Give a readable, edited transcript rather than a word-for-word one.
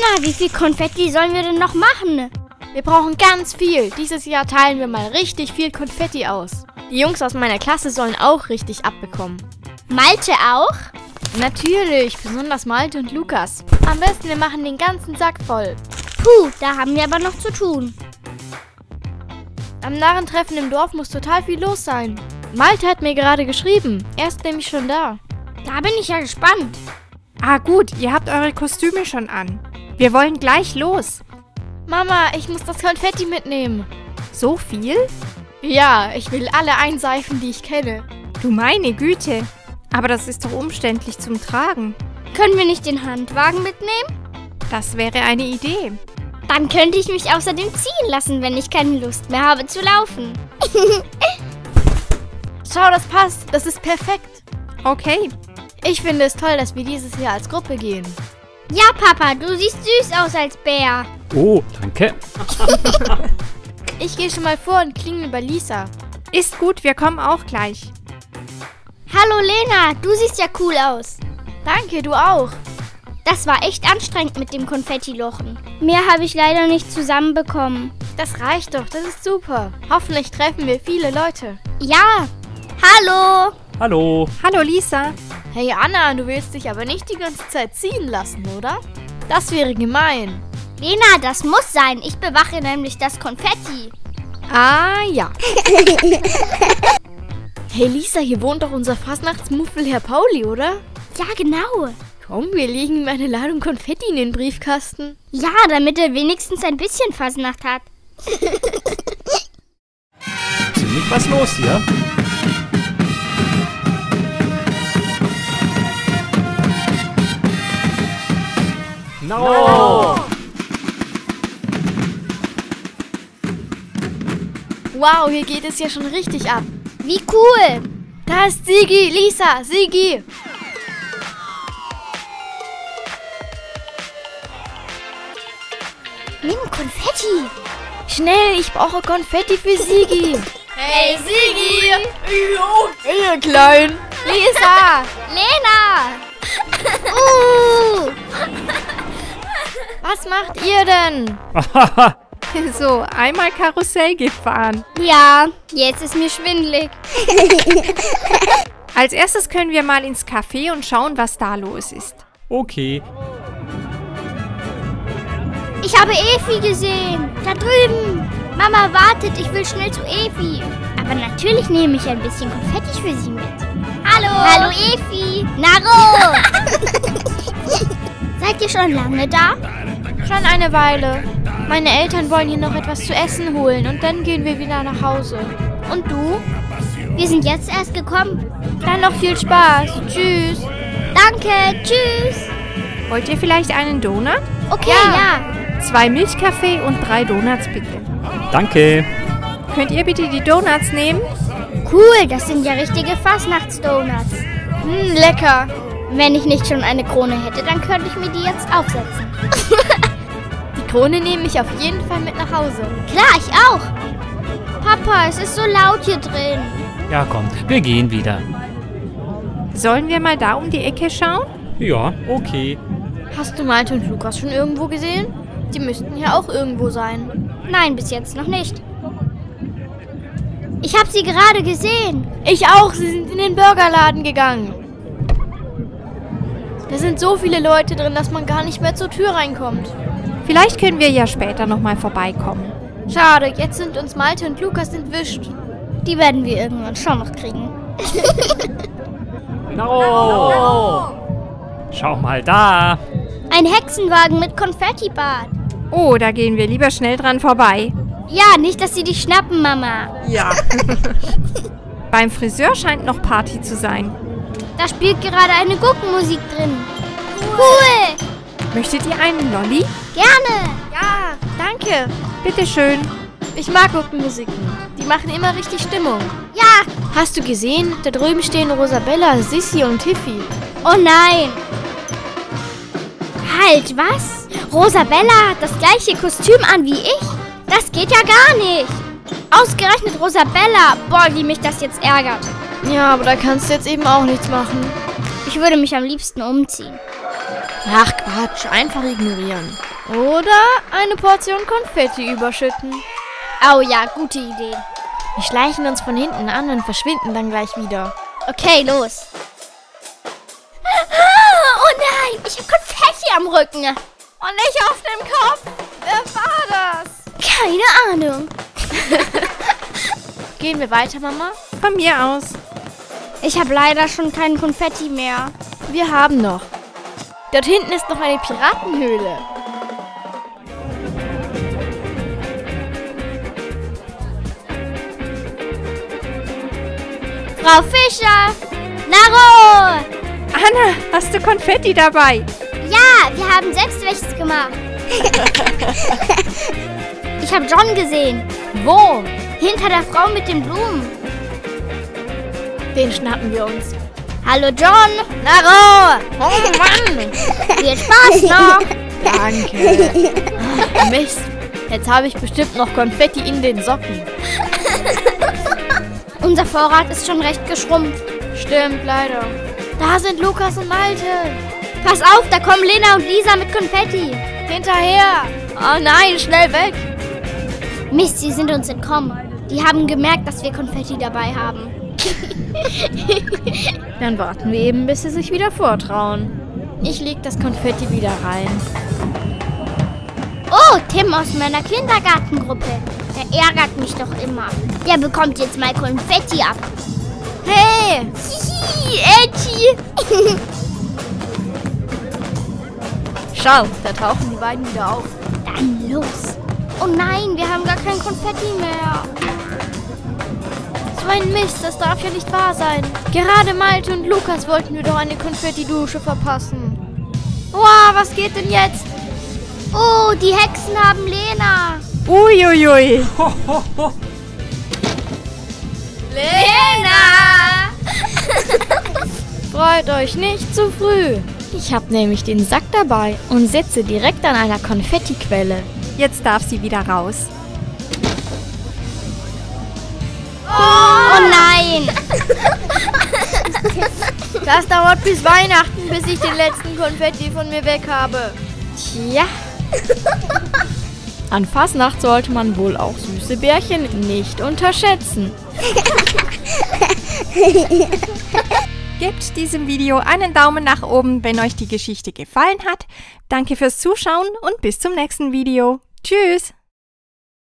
Lena, wie viel Konfetti sollen wir denn noch machen? Wir brauchen ganz viel. Dieses Jahr teilen wir mal richtig viel Konfetti aus. Die Jungs aus meiner Klasse sollen auch richtig abbekommen. Malte auch? Natürlich, besonders Malte und Lukas. Am besten, wir machen den ganzen Sack voll. Puh, da haben wir aber noch zu tun. Am Narrentreffen im Dorf muss total viel los sein. Malte hat mir gerade geschrieben. Er ist nämlich schon da. Da bin ich ja gespannt. Ah gut, ihr habt eure Kostüme schon an. Wir wollen gleich los. Mama, ich muss das Konfetti mitnehmen. So viel? Ja, ich will alle einseifen, die ich kenne. Du meine Güte. Aber das ist doch umständlich zum Tragen. Können wir nicht den Handwagen mitnehmen? Das wäre eine Idee. Dann könnte ich mich außerdem ziehen lassen, wenn ich keine Lust mehr habe zu laufen. Schau, das passt. Das ist perfekt. Okay. Ich finde es toll, dass wir dieses Jahr als Gruppe gehen. Ja, Papa, du siehst süß aus als Bär. Oh, danke. Ich gehe schon mal vor und klingel bei Lisa. Ist gut, wir kommen auch gleich. Hallo Lena, du siehst ja cool aus. Danke, du auch. Das war echt anstrengend mit dem Konfettilochen. Mehr habe ich leider nicht zusammenbekommen. Das reicht doch, das ist super. Hoffentlich treffen wir viele Leute. Ja. Hallo. Hallo. Hallo Lisa. Hey Anna, du willst dich aber nicht die ganze Zeit ziehen lassen, oder? Das wäre gemein. Lena, das muss sein. Ich bewache nämlich das Konfetti. Ah, ja. Hey Lisa, hier wohnt doch unser Fastnachtsmuffel Herr Pauli, oder? Ja, genau. Komm, wir legen ihm eine Ladung Konfetti in den Briefkasten. Ja, damit er wenigstens ein bisschen Fasnacht hat. Ziemlich was los hier. No! Wow, hier geht es ja schon richtig ab. Wie cool. Da ist Sigi, Lisa, Sigi. Nimm Konfetti. Schnell, ich brauche Konfetti für Sigi. Hey, Sigi. Ihr Klein. Lisa. Lena. Was macht ihr denn? So, einmal Karussell gefahren. Ja, jetzt ist mir schwindelig. Als erstes können wir mal ins Café und schauen, was da los ist. Okay. Ich habe Evi gesehen. Da drüben. Mama wartet, ich will schnell zu Evi. Aber natürlich nehme ich ein bisschen Konfetti für sie mit. Hallo. Hallo Evi. Naro. Seid ihr schon lange da? Schon eine Weile. Meine Eltern wollen hier noch etwas zu essen holen und dann gehen wir wieder nach Hause. Und du? Wir sind jetzt erst gekommen. Dann noch viel Spaß. Tschüss. Danke. Tschüss. Wollt ihr vielleicht einen Donut? Okay, ja. 2 Milchkaffee und 3 Donuts bitte. Danke. Könnt ihr bitte die Donuts nehmen? Cool, das sind ja richtige Fastnachtsdonuts. Lecker. Wenn ich nicht schon eine Krone hätte, dann könnte ich mir die jetzt aufsetzen. Die Krone nehme ich auf jeden Fall mit nach Hause. Klar, ich auch. Papa, es ist so laut hier drin. Ja, komm, wir gehen wieder. Sollen wir mal da um die Ecke schauen? Ja, okay. Hast du Malte und Lukas schon irgendwo gesehen? Die müssten hier auch irgendwo sein. Nein, bis jetzt noch nicht. Ich habe sie gerade gesehen. Ich auch, sie sind in den Burgerladen gegangen. Da sind so viele Leute drin, dass man gar nicht mehr zur Tür reinkommt. Vielleicht können wir ja später nochmal vorbeikommen. Schade, jetzt sind uns Malte und Lukas entwischt. Die werden wir irgendwann schon noch kriegen. No! Schau mal da. Ein Hexenwagen mit Konfettibad. Oh, da gehen wir lieber schnell dran vorbei. Ja, nicht, dass sie dich schnappen, Mama. Ja. Beim Friseur scheint noch Party zu sein. Da spielt gerade eine Gurkenmusik drin. Cool. Möchtet ihr einen Lolli? Gerne. Ja, danke. Bitteschön. Ich mag Gurkenmusiken. Die machen immer richtig Stimmung. Ja. Hast du gesehen? Da drüben stehen Rosabella, Sissi und Tiffy. Oh nein. Halt, was? Rosabella hat das gleiche Kostüm an wie ich? Das geht ja gar nicht. Ausgerechnet Rosabella. Boah, wie mich das jetzt ärgert. Ja, aber da kannst du jetzt eben auch nichts machen. Ich würde mich am liebsten umziehen. Ach Quatsch, einfach ignorieren. Oder eine Portion Konfetti überschütten. Oh ja, gute Idee. Wir schleichen uns von hinten an und verschwinden dann gleich wieder. Okay, los. Oh nein, ich habe Konfetti am Rücken. Und nicht auf dem Kopf. Wer war das? Keine Ahnung. Gehen wir weiter, Mama? Von mir aus. Ich habe leider schon kein Konfetti mehr. Wir haben noch. Dort hinten ist noch eine Piratenhöhle. Frau Fischer! Naro! Anna, hast du Konfetti dabei? Ja, wir haben selbst welches gemacht. Ich habe John gesehen. Wo? Hinter der Frau mit den Blumen. Den schnappen wir uns. Hallo John! Naro! Oh Mann! Viel Spaß noch! Danke. Mist. Jetzt habe ich bestimmt noch Konfetti in den Socken. Unser Vorrat ist schon recht geschrumpft. Stimmt, leider. Da sind Lukas und Malte. Pass auf, da kommen Lena und Lisa mit Konfetti. Hinterher. Oh nein, schnell weg. Mist, sie sind uns entkommen. Die haben gemerkt, dass wir Konfetti dabei haben. Dann warten wir eben, bis sie sich wieder vortrauen. Ich leg das Konfetti wieder rein. Oh, Tim aus meiner Kindergartengruppe. Der ärgert mich doch immer. Der bekommt jetzt mal Konfetti ab. Hey! Hihi, Edgy. Schau, da tauchen die beiden wieder auf. Dann los. Oh nein, wir haben gar kein Konfetti mehr. So ein Mist, das darf ja nicht wahr sein. Gerade Malte und Lukas wollten wir doch eine Konfetti-Dusche verpassen. Wow, was geht denn jetzt? Oh, die Hexen haben Lena. Uiuiui. Lena! Freut euch nicht zu früh. Ich habe nämlich den Sack dabei und sitze direkt an einer Konfettiquelle. Jetzt darf sie wieder raus. Oh nein! Das dauert bis Weihnachten, bis ich den letzten Konfetti von mir weg habe. Tja. An Fasnacht sollte man wohl auch süße Bärchen nicht unterschätzen. Gebt diesem Video einen Daumen nach oben, wenn euch die Geschichte gefallen hat. Danke fürs Zuschauen und bis zum nächsten Video. Tschüss!